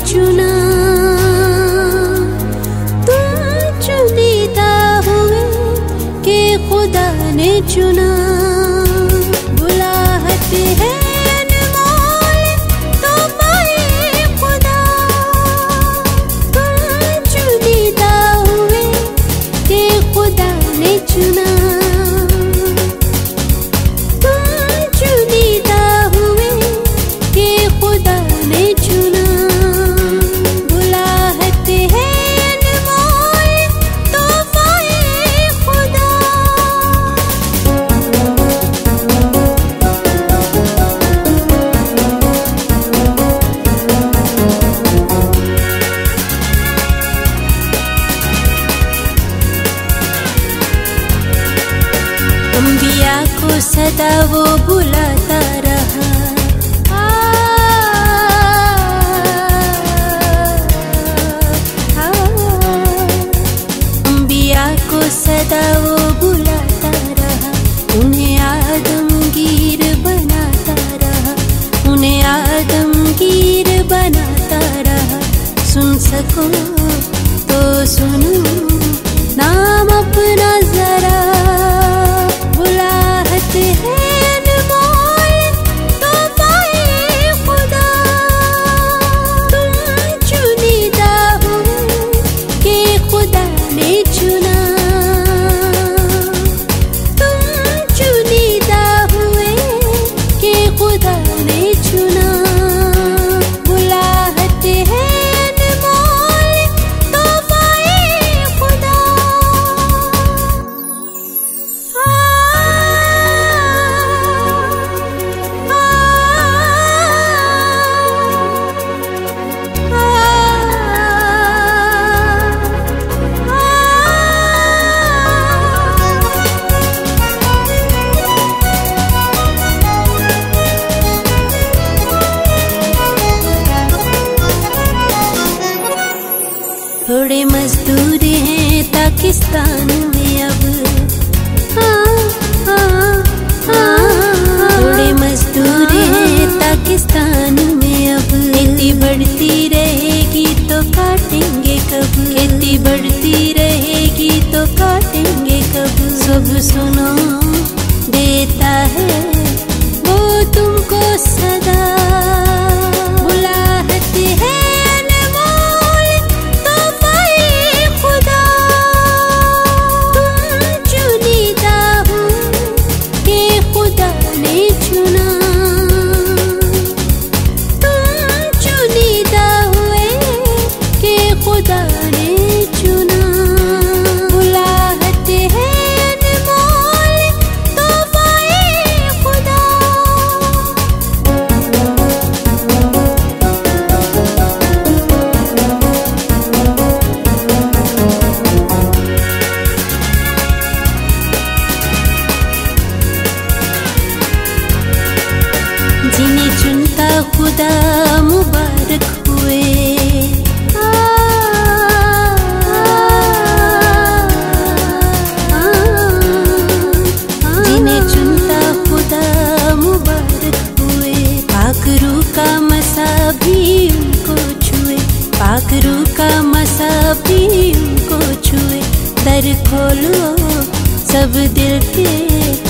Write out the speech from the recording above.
चुना, तुम चुनीदा हुए कि खुदा ने चुना। बुलाहट है अनमोल तोहफे खुदा, तुम चुनीदा हुए कि खुदा ने चुना। अंबिया को सदा वो बुलाता रहा, अंबिया को सदा वो बुलाता रहा। उन्हें आदमगीर बनाता रहा, उन्हें आदमगीर बनाता रहा। सुन सको तो सुनो नाम अपना जरा। थोड़े मजदूर हैं पाकिस्तान में अब, थोड़े मजदूर हैं पाकिस्तान में अब। खेती बढ़ती रहेगी तो काटेंगे कब, खेती बढ़ती रहेगी तो काटेंगे कब। सब सुनो देता है वो तुमको सदा। बुलाहट है जिन्हें चुनता खुदा मुबारक हुए, जिन्हें चुनता खुदा मुबारक हुए। पाक रूह का मसा भी उनको छुए, पाक रूह का मसा भी उनको छुए। दर खोलो सब दिल के